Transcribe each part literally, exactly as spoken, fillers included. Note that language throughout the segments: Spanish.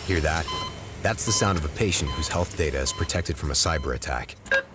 Hear that? That's the sound of a patient whose health data is protected from a cyber attack.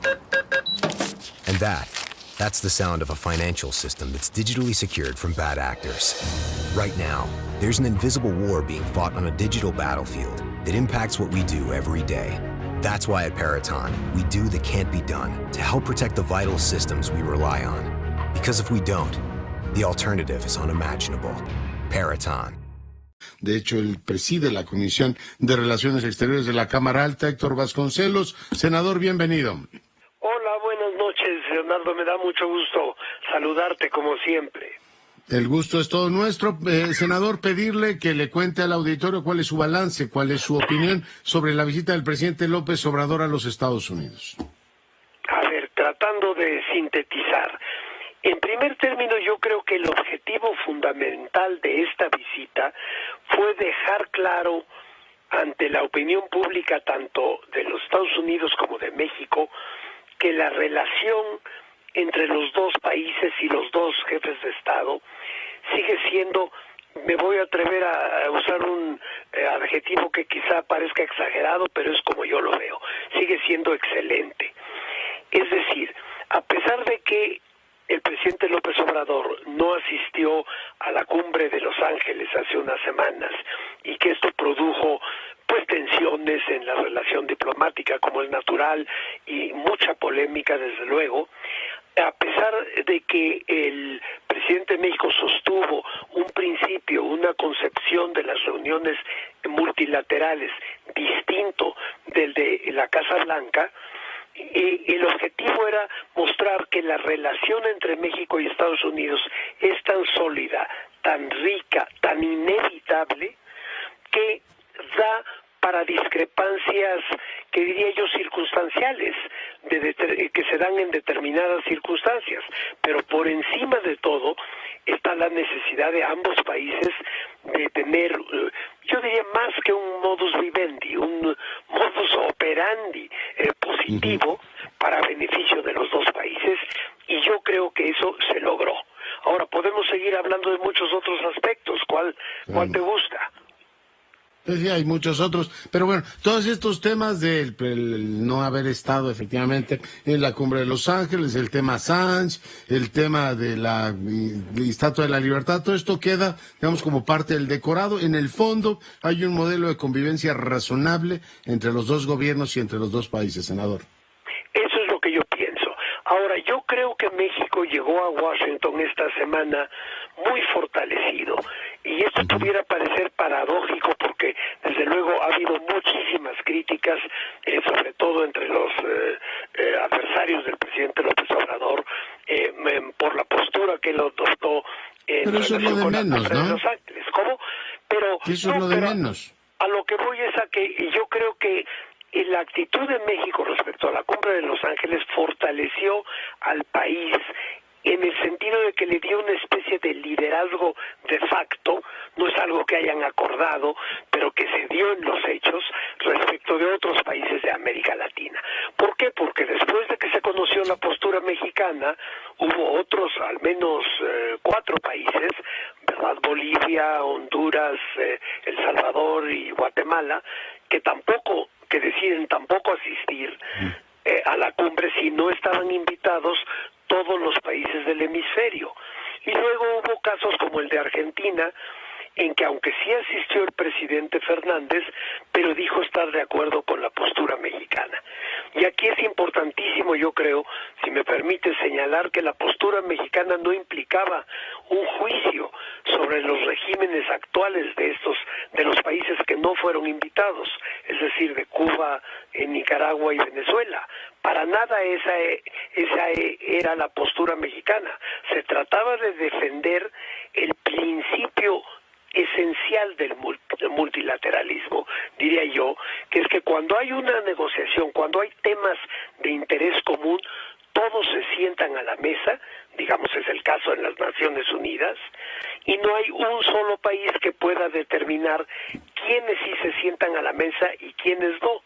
And that, that's the sound of a financial system that's digitally secured from bad actors. Right now, there's an invisible war being fought on a digital battlefield that impacts what we do every day. That's why at Peraton, we do the can't be done to help protect the vital systems we rely on. Because if we don't, the alternative is unimaginable. Peraton. De hecho, él preside la Comisión de Relaciones Exteriores de la Cámara Alta, Héctor Vasconcelos. Senador, bienvenido. Hola, buenas noches, Leonardo. Me da mucho gusto saludarte como siempre. El gusto es todo nuestro. Eh, senador, pedirle que le cuente al auditorio cuál es su balance, cuál es su opinión sobre la visita del presidente López Obrador a los Estados Unidos. A ver, tratando de sintetizar. En primer término, yo creo que el objetivo fundamental de esta visita fue dejar claro ante la opinión pública tanto de los Estados Unidos como de México que la relación entre los dos países y los dos jefes de Estado sigue siendo, me voy a atrever a usar un eh, adjetivo que quizá parezca exagerado, pero es como yo lo veo, sigue siendo excelente. Es decir, a pesar de que el presidente López Obrador no asistió a la cumbre de Los Ángeles hace unas semanas y que esto produjo pues tensiones en la relación diplomática como es natural y mucha polémica desde luego, a pesar de que el presidente de México sostuvo un principio, una concepción de las reuniones multilaterales distinto del de la Casa Blanca, y el objetivo era mostrar que la relación entre México y Estados Unidos es tan sólida, tan rica, tan inevitable, que da para discrepancias, que diría yo, circunstanciales, de, de, que se dan en determinadas circunstancias. Pero por encima de todo está la necesidad de ambos países de tener, yo diría más que un modus vivendi, un modus operandi eh, positivo uh-huh. para beneficio de los dos países, y yo creo que eso se logró. Ahora podemos seguir hablando de muchos otros aspectos. ¿Cuál, cuál te gusta? Sí, hay muchos otros, pero bueno, todos estos temas del el no haber estado efectivamente en la Cumbre de Los Ángeles, el tema Assange, el tema de la, la Estatua de la Libertad, todo esto queda, digamos, como parte del decorado. En el fondo hay un modelo de convivencia razonable entre los dos gobiernos y entre los dos países, senador. Eso es lo que yo pienso. Ahora, yo creo que México llegó a Washington esta semana muy fortalecido. Y esto uh-huh. pudiera parecer paradójico porque, desde luego, ha habido muchísimas críticas, eh, sobre todo entre los eh, eh, adversarios del presidente López Obrador, eh, por la postura que él adoptó en Pero eso es lo de menos, ¿no? De Los Ángeles. ¿Cómo? Pero, eso no, es lo de pero menos. A lo que voy es a que yo creo que la actitud de México respecto a la Cumbre de Los Ángeles fortaleció al país en el sentido de que le dio una especie de liderazgo de facto, no es algo que hayan acordado, pero que se dio en los hechos respecto de otros países de América Latina. ¿Por qué? Porque después de que se conoció la postura mexicana, hubo otros, al menos eh, cuatro países, ¿verdad? Bolivia, Honduras, eh, El Salvador y Guatemala, que tampoco, que deciden tampoco asistir eh, a la cumbre si no estaban invitados todos los países del hemisferio. Y luego hubo casos como el de Argentina, en que aunque sí asistió el presidente Fernández, pero dijo estar de acuerdo con la postura mexicana. Y aquí es importantísimo, yo creo, si me permite señalar que la postura mexicana no implicaba un juicio sobre los regímenes actuales de estos, de los países que no fueron invitados, es decir, de Cuba, en Nicaragua y Venezuela. Para nada esa, esa era la postura mexicana. Se trataba de defender el principio esencial del multilateralismo, diría yo, que es que cuando hay una negociación, cuando hay temas de interés común, todos se sientan a la mesa, digamos es el caso en las Naciones Unidas, y no hay un solo país que pueda determinar quiénes sí se sientan a la mesa y quiénes no.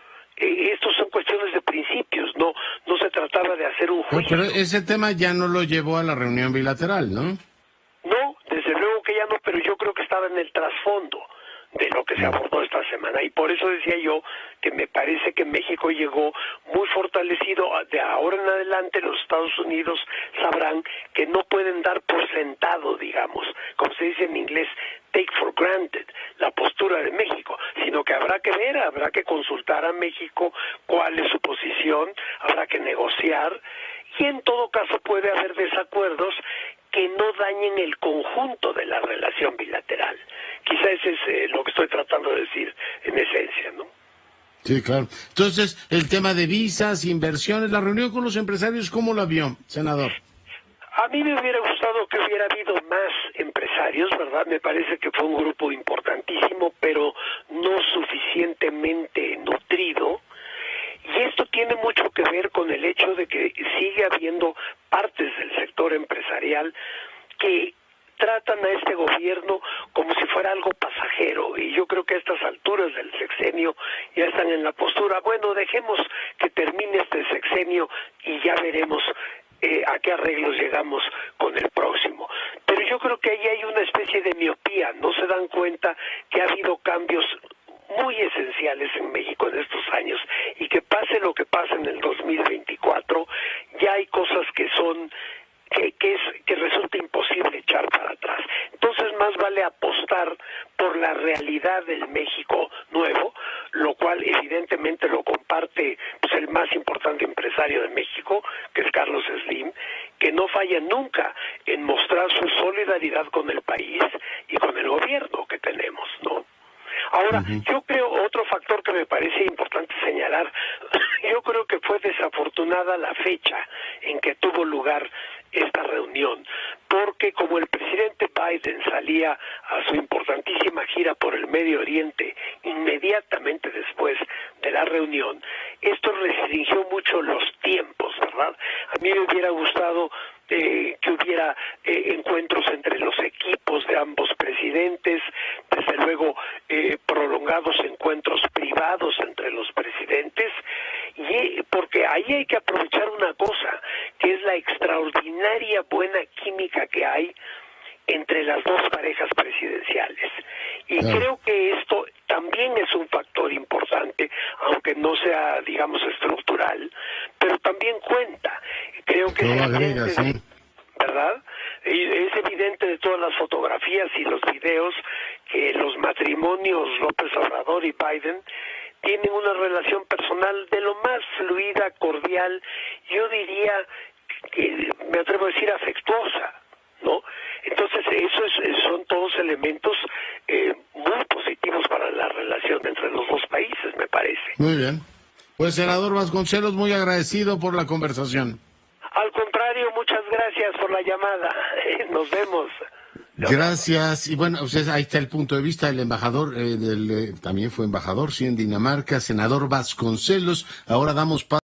Eh, estos son cuestiones de principios, no no se trataba de hacer un juicio. Pero ese tema ya no lo llevó a la reunión bilateral, ¿no? No, desde luego que ya no, pero yo creo que estaba en el trasfondo. de lo que se abordó esta semana. Y por eso decía yo que me parece que México llegó muy fortalecido. De ahora en adelante los Estados Unidos sabrán que no pueden dar por sentado, digamos, como se dice en inglés, take for granted, la postura de México, sino que habrá que ver, habrá que consultar a México cuál es su posición, habrá que negociar, y en todo caso puede haber desacuerdos que no dañen el conjunto de la relación bilateral. Quizá ese es eh, lo que estoy tratando de decir en esencia, ¿no? Sí, claro. Entonces, el tema de visas, inversiones, la reunión con los empresarios, ¿cómo la vio, senador? A mí me hubiera gustado que hubiera habido más empresarios, ¿verdad? Me parece que fue un grupo importantísimo, pero no suficientemente nutrido. Y esto tiene mucho que ver con el hecho de que sigue habiendo partes del sector empresarial que tratan a este gobierno como si fuera algo pasajero, y yo creo que a estas alturas del sexenio ya están en la postura, bueno, dejemos que termine este sexenio y ya veremos eh, a qué arreglos llegamos con el próximo. Pero yo creo que ahí hay una especie de miopía, no se dan cuenta que ha habido cambios muy esenciales en México en estos años, y que pase lo que pase en el dos mil veinticuatro, ya hay cosas que son que, que es que resulta imposible echar para atrás. Entonces más vale apostar por la realidad del México nuevo, lo cual evidentemente lo comparte pues el más importante empresario de México, que es Carlos Slim, que no falla nunca en mostrar su solidaridad con el país y con el gobierno que tenemos, ¿no? Ahora, uh-huh. yo creo, otro factor que me parece importante señalar, yo creo que fue desafortunada la fecha en que tuvo lugar esta reunión, porque como el presidente Biden salía a su importantísima gira por el Medio Oriente inmediatamente después de la reunión, esto restringió mucho los tiempos, ¿verdad? A mí me hubiera gustado eh, que hubiera eh, encuentros entre los equipos de ambos presidentes, desde luego eh, prolongados encuentros privados entre los presidentes, y porque ahí hay que aprovechar una cosa, que es la extraordinaria buena química que hay entre las dos parejas presidenciales. Y sí. creo que esto también es un factor importante, aunque no sea, digamos, estructural, pero también cuenta. Creo que es agrega, evidente, sí. ¿verdad? Y es evidente de todas las fotografías y los videos que los matrimonios López Obrador y Biden tienen una relación personal de lo más fluida, cordial, yo diría, que me atrevo a decir afectuosa, ¿no? Entonces eso es, son todos elementos eh, muy positivos para la relación entre los dos países, me parece. Muy bien. Pues senador Vasconcelos, muy agradecido por la conversación. Al contrario, muchas gracias por la llamada. Nos vemos. Gracias. Y bueno, pues ahí está el punto de vista del embajador, eh, del, eh, también fue embajador, sí, en Dinamarca, senador Vasconcelos. Ahora damos paso